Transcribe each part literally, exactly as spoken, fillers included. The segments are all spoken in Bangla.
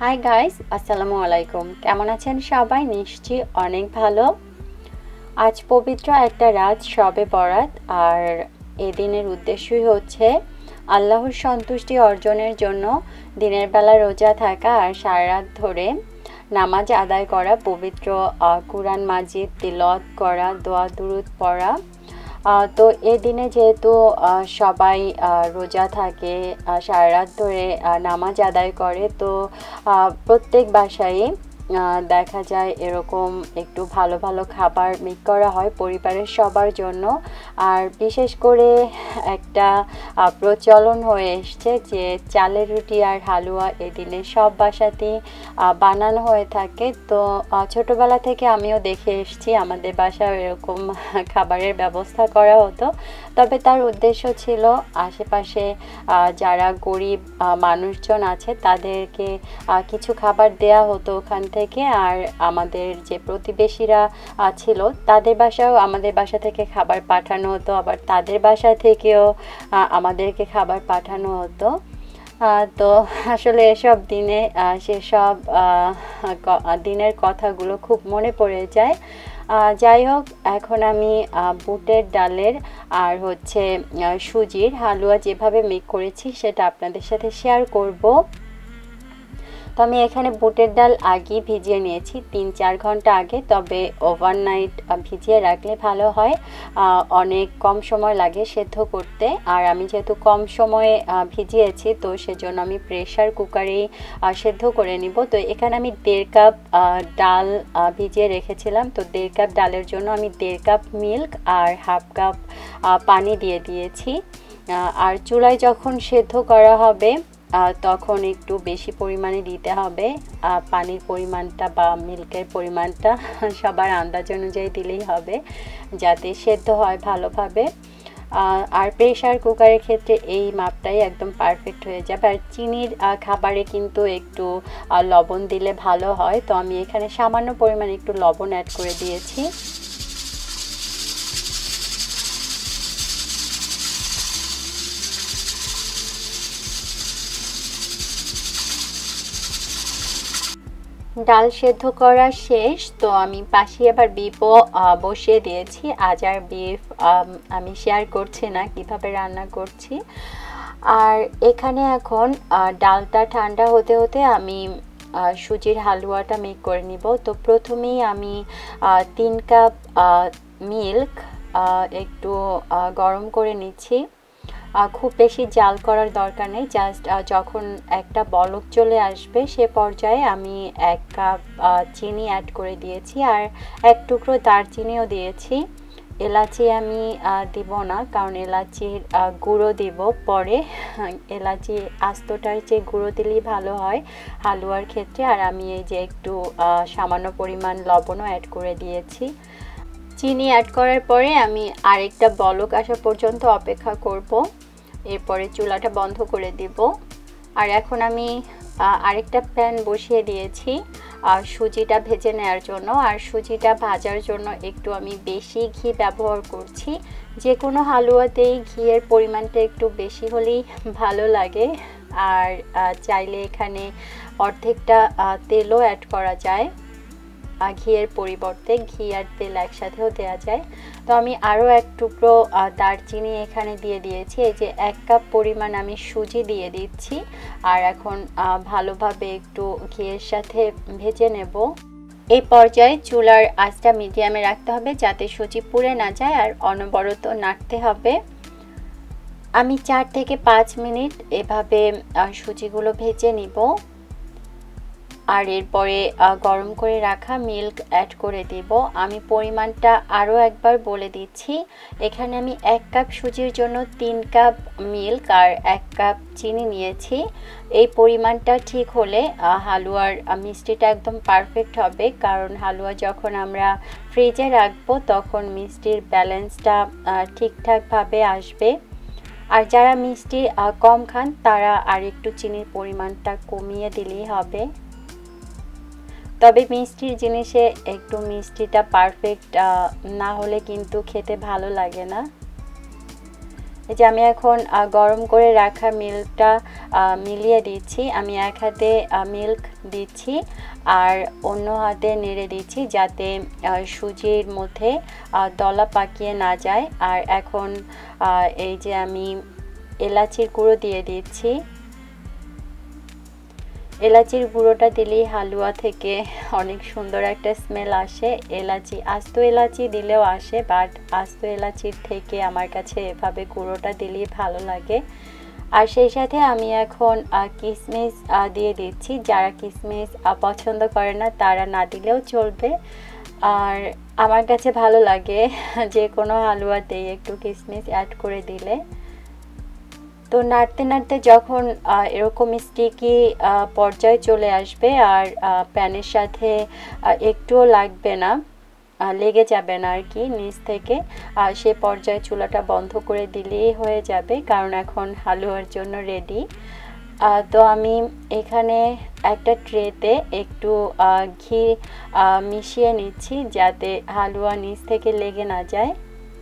হাই গাইস, আসসালামু আলাইকুম। কেমন আছেন সবাই? নিশ্চয়ই অনেক ভালো। আজ পবিত্র একটা রাত শবে বরাত, আর এই দিনের উদ্দেশ্যই হচ্ছে আল্লাহর সন্তুষ্টি অর্জনের জন্য দিনের বেলা রোজা থাকা আর সারা রাত ধরে নামাজ আদায় করা, পবিত্র কুরআন মাজিদ তিলাওয়াত করা, দোয়া দুরুদ পড়া। তো এই দিনে যেহেতু সবাই রোজা থাকে, সারা রাত ধরে নামাজ আদায় করে, তো প্রত্যেক বাসায় দেখা যায় এরকম একটু ভালো ভালো খাবার মেক করা হয় পরিবারের সবার জন্য। আর বিশেষ করে একটা প্রচলন হয়ে এসছে যে চালের রুটি আর হালুয়া এদিনে সব বাসাতেই বানানো হয়ে থাকে। তো ছোটোবেলা থেকে আমিও দেখে এসেছি আমাদের বাসায় এরকম খাবারের ব্যবস্থা করা হতো। তবে তার উদ্দেশ্য ছিল আশেপাশে যারা গরিব মানুষজন আছে তাদেরকে কিছু খাবার দেয়া হতো ওখান থেকে। আর আমাদের যে প্রতিবেশীরা ছিল তাদের বাসাও আমাদের বাসা থেকে খাবার পাঠানো হতো, আবার তাদের বাসা থেকেও আমাদেরকে খাবার পাঠানো হতো। তো আসলে এসব দিনে সেসব দিনের কথাগুলো খুব মনে পড়ে যায়। যাই হোক, এখন আমি বুটের ডালের আর হচ্ছে সুজির হালুয়া যেভাবে মেক করেছি সেটা আপনাদের সাথে শেয়ার করব। তো আমি এখানে বুটের ডাল আগে ভিজিয়ে নিয়েছি তিন চার ঘন্টা আগে, তবে ওভারনাইট ভিজিয়ে রাখলে ভালো হয়। অনেক কম সময় লাগে সেদ্ধ করতে, আর আমি যেহেতু কম সময়ে ভিজিয়েছি তো সেজন্য আমি প্রেশার কুকারেই সেদ্ধ করে নিব। তো এখানে আমি দেড় কাপ ডাল ভিজিয়ে রেখেছিলাম, তো দেড় কাপ ডালের জন্য আমি দেড় কাপ মিল্ক আর হাফ কাপ পানি দিয়ে দিয়েছি। আর চুলায় যখন সেদ্ধ করা হবে তখন একটু বেশি পরিমাণে দিতে হবে পানির পরিমাণটা বা মিল্কের পরিমাণটা, সবার আন্দাজ অনুযায়ী দিলেই হবে যাতে সেদ্ধ হয় ভালোভাবে। আর প্রেশার কুকারের ক্ষেত্রে এই মাপটাই একদম পারফেক্ট হয়ে যাবে। আর চিনির খাবারে কিন্তু একটু লবণ দিলে ভালো হয়, তো আমি এখানে সামান্য পরিমাণে একটু লবণ অ্যাড করে দিয়েছি। ডাল সেদ্ধ করা শেষ, তো আমি পাশে আবার বিফও বসিয়ে দিয়েছি। আজ আর বিফ আমি শেয়ার করছি না কিভাবে রান্না করছি। আর এখানে এখন ডালটা ঠান্ডা হতে হতে আমি সুজির হালুয়াটা মেক করে নিব। তো প্রথমেই আমি তিন কাপ মিল্ক একটু গরম করে নিচ্ছি। খুব বেশি জাল করার দরকার নেই, জাস্ট যখন একটা বলক চলে আসবে সে পর্যায়ে আমি এক কাপ চিনি অ্যাড করে দিয়েছি, আর এক টুকরো দারচিনিও দিয়েছি। এলাচি আমি দিব না, কারণ এলাচির গুঁড়ো দিব পরে। এলাচি আস্তটার চেয়ে গুঁড়ো দিলেই ভালো হয় হালুয়ার ক্ষেত্রে। আর আমি এই যে একটু সামান্য পরিমাণ লবণও অ্যাড করে দিয়েছি। চিনি অ্যাড করার পরে আমি আরেকটা বলক আসা পর্যন্ত অপেক্ষা করব, এরপরে চুলাটা বন্ধ করে দিব। আর এখন আমি আরেকটা প্যান বসিয়ে দিয়েছি সুজিটা ভেজে নেওয়ার জন্য। আর সুজিটা ভাজার জন্য একটু আমি বেশি ঘি ব্যবহার করছি। যে কোনো হালুয়াতেই ঘিয়ের পরিমাণটা একটু বেশি হলেই ভালো লাগে। আর চাইলে এখানে অর্ধেকটা তেলও অ্যাড করা যায়, ঘিয়ের পরিবর্তে ঘি আর তেল একসাথেও দেওয়া যায়। তো আমি আরও এক টুকরো দারচিনি এখানে দিয়ে দিয়েছি। এই যে এক কাপ পরিমাণ আমি সুজি দিয়ে দিচ্ছি, আর এখন ভালোভাবে একটু ঘিয়ের সাথে ভেজে নেব। এই পর্যায়ে চুলার আঁচটা মিডিয়ামে রাখতে হবে যাতে সুজি পুড়ে না যায়, আর অনবরত নাড়তে হবে। আমি চার থেকে পাঁচ মিনিট এভাবে সুজিগুলো ভেজে নিব। আর এরপরে গরম করে রাখা মিল্ক অ্যাড করে দিব। আমি পরিমাণটা আরও একবার বলে দিচ্ছি। এখানে আমি এক কাপ সুজির জন্য তিন কাপ মিল্ক আর এক কাপ চিনি নিয়েছি। এই পরিমাণটা ঠিক হলে হালুয়ার মিষ্টিটা একদম পারফেক্ট হবে, কারণ হালুয়া যখন আমরা ফ্রিজে রাখবো তখন মিষ্টির ব্যালেন্সটা ঠিকঠাকভাবে আসবে। আর যারা মিষ্টি কম খান তারা আর একটু চিনির পরিমাণটা কমিয়ে দিলেই হবে। তবে মিষ্টির জিনিসে একটু মিষ্টিটা পারফেক্ট না হলে কিন্তু খেতে ভালো লাগে না। এই যে আমি এখন গরম করে রাখা মিল্কটা মিলিয়ে দিচ্ছি। আমি এক হাতে মিল্ক দিচ্ছি আর অন্য হাতে নেড়ে দিচ্ছি যাতে সুজির মধ্যে দলা পাকিয়ে না যায়। আর এখন এই যে আমি এলাচির গুঁড়ো দিয়ে দিচ্ছি। এলাচির গুঁড়োটা দিলেই হালুয়া থেকে অনেক সুন্দর একটা স্মেল আসে। এলাচি আস্ত এলাচি দিলেও আসে, বাট আস্ত এলাচির থেকে আমার কাছে এভাবে গুঁড়োটা দিলেই ভালো লাগে। আর সেই সাথে আমি এখন কিশমিশ দিয়ে দিচ্ছি। যারা কিশমিশ পছন্দ করে না তারা না দিলেও চলবে, আর আমার কাছে ভালো লাগে যে কোনো হালুয়াতেই একটু কিশমিশ অ্যাড করে দিলে। তো নাড়তে নাড়তে যখন এরকম স্টিকি পর্যায়ে চলে আসবে আর প্যানের সাথে একটুও লাগবে না, লেগে যাবে না আর কি নিচ থেকে, সে পর্যায়ে চুলাটা বন্ধ করে দিলেই হয়ে যাবে, কারণ এখন হালুয়ার জন্য রেডি। তো আমি এখানে একটা ট্রেতে একটু ঘি মিশিয়ে নিচ্ছি যাতে হালুয়া নিচ থেকে লেগে না যায়।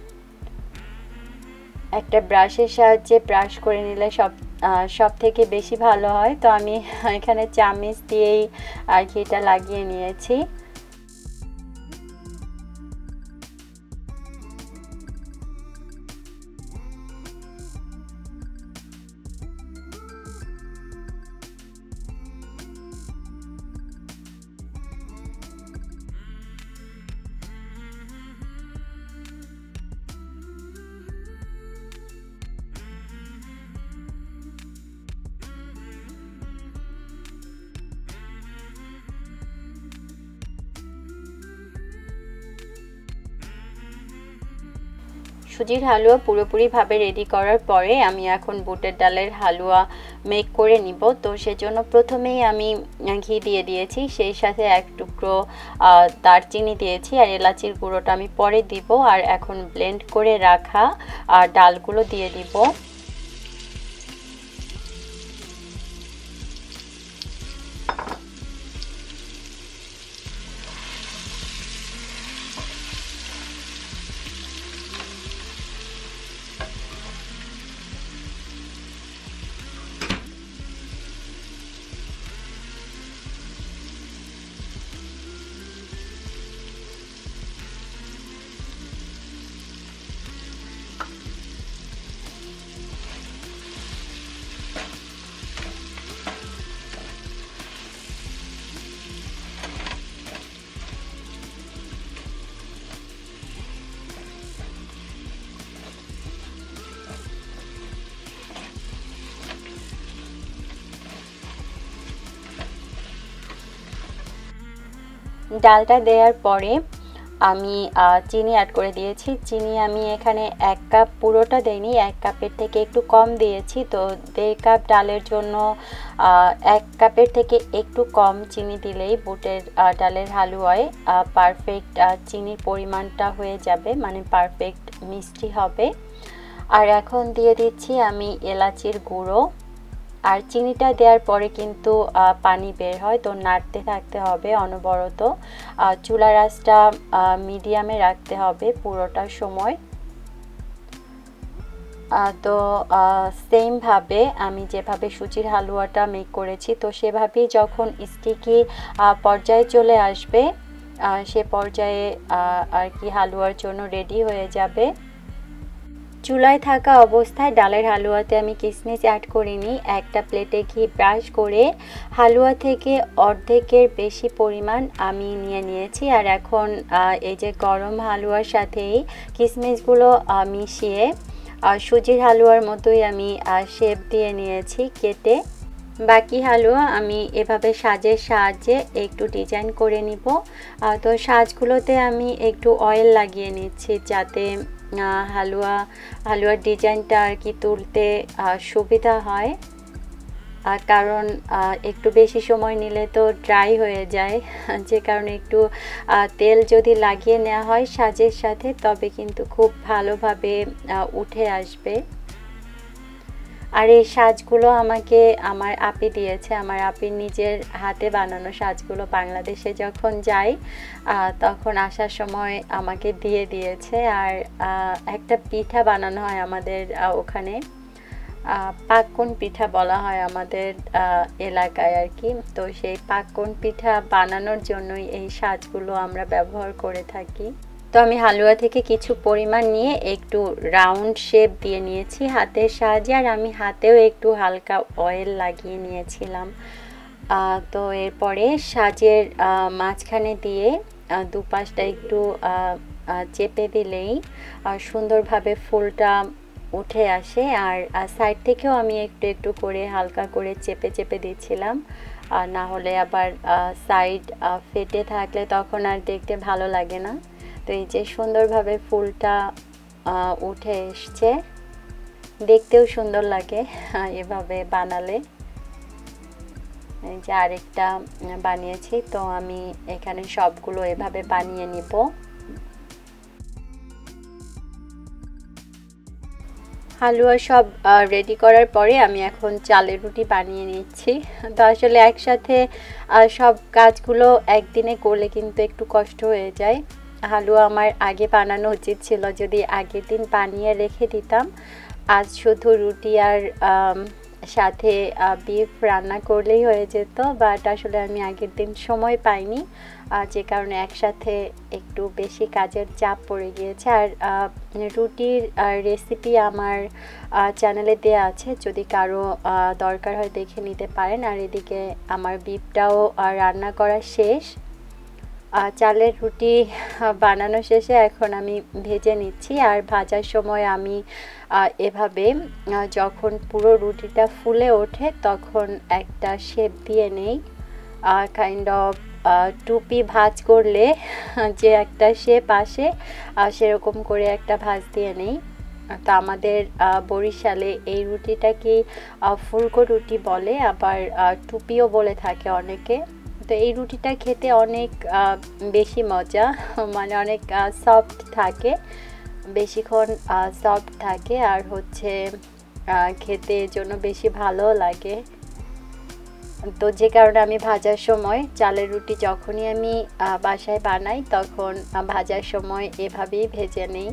একটা ব্রাশের সাহায্যে ব্রাশ করে নিলে সব সব থেকে বেশি ভালো হয়। তো আমি এখানে চামচ দিয়েই ঘিটা লাগিয়ে নিয়েছি। সুজির হালুয়া পুরোপুরিভাবে রেডি করার পরে আমি এখন বুটের ডালের হালুয়া মেক করে নিব। তো সেজন্য প্রথমেই আমি ঘি দিয়ে দিয়েছি, সেই সাথে এক টুকরো দারচিনি দিয়েছি আর এলাচির গুঁড়োটা আমি পরে দিব। আর এখন ব্লেন্ড করে রাখা ডালগুলো দিয়ে দিব। ডালটা দেওয়ার পরে আমি চিনি অ্যাড করে দিয়েছি। চিনি আমি এখানে এক কাপ পুরোটা দেইনি, এক কাপের থেকে একটু কম দিয়েছি। তো দেড় কাপ ডালের জন্য এক কাপের থেকে একটু কম চিনি দিলেই বুটের ডালের হালুয়ায় পারফেক্ট চিনির পরিমাণটা হয়ে যাবে, মানে পারফেক্ট মিষ্টি হবে। আর এখন দিয়ে দিচ্ছি আমি এলাচির গুঁড়ো। আর চিনিটা দেওয়ার পরে কিন্তু পানি বের হয়, তো নাড়তে থাকতে হবে অনবরত। চুলার আঁচটা মিডিয়ামে রাখতে হবে পুরোটা সময়। তো সেমভাবে আমি যেভাবে সুজির হালুয়াটা মেক করেছি, তো সেভাবেই যখন স্টিকি পর্যায়ে চলে আসবে সে পর্যায়ে আর কি হালুয়ার জন্য রেডি হয়ে যাবে। চুলায় থাকা অবস্থায় ডালের হালুয়াতে আমি কিশমিশ অ্যাড করিনি। একটা প্লেটে ঘি ব্রাশ করে হালুয়া থেকে অর্ধেকের বেশি পরিমাণ আমি নিয়ে নিয়েছি। আর এখন এই যে গরম হালুয়ার সাথেই কিশমিশগুলো মিশিয়ে সুজির হালুয়ার মতোই আমি শেপ দিয়ে নিয়েছি কেটে। বাকি হালুয়া আমি এভাবে সাজের সাহায্যে একটু ডিজাইন করে নিব। তো সাজগুলোতে আমি একটু অয়েল লাগিয়ে নিচ্ছি যাতে হালুয়া হালুয়ার ডিজাইনটা আর কি তুলতে সুবিধা হয়। কারণ একটু বেশি সময় নিলে তো ড্রাই হয়ে যায়, যে কারণে একটু তেল যদি লাগিয়ে নেওয়া হয় সাজের সাথে তবে কিন্তু খুব ভালোভাবে উঠে আসবে। আর এই সাজগুলো আমাকে আমার আপি দিয়েছে, আমার আপির নিজের হাতে বানানো সাজগুলো। বাংলাদেশে যখন যাই তখন আসার সময় আমাকে দিয়ে দিয়েছে। আর একটা পিঠা বানানো হয় আমাদের ওখানে, পাক্কন পিঠা বলা হয় আমাদের এলাকায় আর কি। তো সেই পাক্কন পিঠা বানানোর জন্যই এই সাজগুলো আমরা ব্যবহার করে থাকি। তো আমি হালুয়া থেকে কিছু পরিমাণ নিয়ে একটু রাউন্ড শেপ দিয়ে নিয়েছি হাতের সাহায্যে, আর আমি হাতেও একটু হালকা অয়েল লাগিয়ে নিয়েছিলাম। তো এরপরে সাজের মাঝখানে দিয়ে দুপাশটা একটু চেপে দিলেই সুন্দরভাবে ফুলটা উঠে আসে। আর সাইড থেকেও আমি একটু একটু করে হালকা করে চেপে চেপে দিচ্ছিলাম, আর না হলে আবার সাইড ফেটে থাকলে তখন আর দেখতে ভালো লাগে না। তো এই যে সুন্দরভাবে ফুলটা উঠে এসছে, দেখতেও সুন্দর লাগে এভাবে বানালে। এই যে আরেকটা বানিয়েছি, তো আমি এখানে সবগুলো এভাবে বানিয়ে নিব। হালুয়া সব রেডি করার পরে আমি এখন চালের রুটি বানিয়ে নিচ্ছি। তো আসলে একসাথে সব কাজগুলো একদিনে করলে কিন্তু একটু কষ্ট হয়ে যায়। হালুয়া আমার আগে বানানো উচিত ছিল, যদি আগের দিন বানিয়ে রেখে দিতাম আজ শুধু রুটি আর সাথে বিফ রান্না করলেই হয়ে যেত। বাট আসলে আমি আগের দিন সময় পাইনি, যে কারণে একসাথে একটু বেশি কাজের চাপ পড়ে গিয়েছে। আর রুটির রেসিপি আমার চ্যানেলে দেওয়া আছে, যদি কারো দরকার হয় দেখে নিতে পারেন। আর এদিকে আমার বিফটাও রান্না করা শেষ। চালের রুটি বানানো শেষে এখন আমি ভেজে নিচ্ছি। আর ভাজার সময় আমি এভাবে যখন পুরো রুটিটা ফুলে ওঠে তখন একটা শেপ দিয়ে নেই, কাইন্ড অফ টুপি ভাজ করলে যে একটা শেপ আসে সেরকম করে একটা ভাজ দিয়ে নেই। তো আমাদের বরিশালে এই রুটিটাকে ফুলকো রুটি বলে, আবার টুপিও বলে থাকে অনেকে। তো এই রুটিটা খেতে অনেক বেশি মজা, মানে অনেক সফট থাকে, বেশিক্ষণ সফট থাকে, আর হচ্ছে খেতে এর জন্য বেশি ভালো লাগে। তো যে কারণে আমি ভাজার সময় চালের রুটি যখনই আমি বাসায় বানাই তখন ভাজার সময় এভাবেই ভেজে নিই।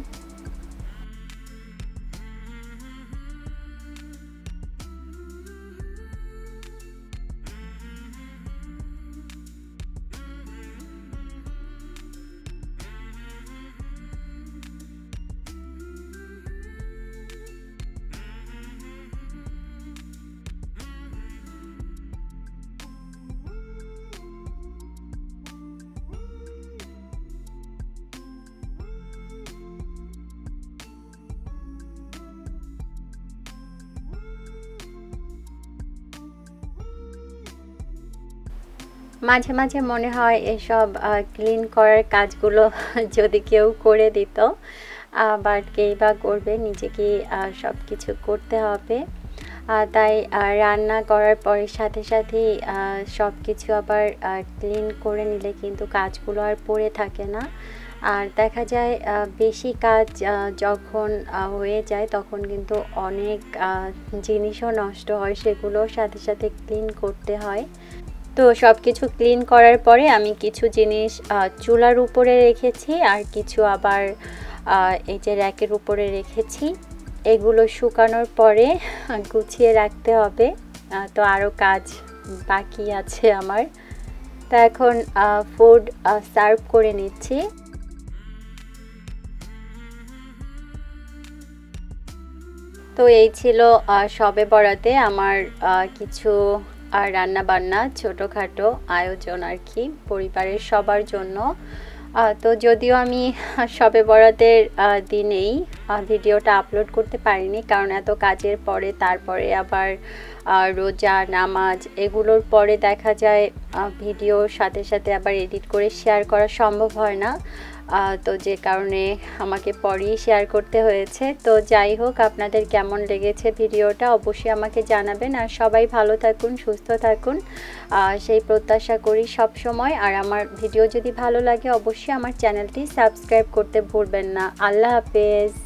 মাঝে মাঝে মনে হয় এসব ক্লিন করার কাজগুলো যদি কেউ করে দিত, বাট কেই বা করবে, নিজেকে সব কিছু করতে হবে। তাই রান্না করার পরে সাথে সাথেই সব কিছু আবার ক্লিন করে নিলে কিন্তু কাজগুলো আর পড়ে থাকে না। আর দেখা যায় বেশি কাজ যখন হয়ে যায় তখন কিন্তু অনেক জিনিসও নষ্ট হয়, সেগুলো সাথে সাথে ক্লিন করতে হয়। তো সব কিছু ক্লিন করার পরে আমি কিছু জিনিস চুলার উপরে রেখেছি, আর কিছু আবার এই যে র্যাকের উপরে রেখেছি। এগুলো শুকানোর পরে গুছিয়ে রাখতে হবে। তো আরও কাজ বাকি আছে আমার। তো এখন ফুড সার্ভ করে নিচ্ছি। তো এই ছিল শবে বরাতে আমার কিছু আর রান্না বান্না ছোটোখাটো আয়োজন আর কি, পরিবারের সবার জন্য। তো যদিও আমি শবে বরাতের দিনেই ভিডিওটা আপলোড করতে পারিনি, কারণ এত কাজের পরে তারপরে আবার রোজা নামাজ এগুলোর পরে দেখা যায় ভিডিওর সাথে সাথে আবার এডিট করে শেয়ার করা সম্ভব হয় না। তো যে কারণে আমাকে পরেই শেয়ার করতে হয়েছে। তো যাই হোক, আপনাদের কেমন লেগেছে ভিডিওটা অবশ্যই আমাকে জানাবেন। আর সবাই ভালো থাকুন, সুস্থ থাকুন, সেই প্রত্যাশা করি সব সময়। আর আমার ভিডিও যদি ভালো লাগে অবশ্যই আমার চ্যানেলটি সাবস্ক্রাইব করতে ভুলবেন না। আল্লাহ হাফেজ।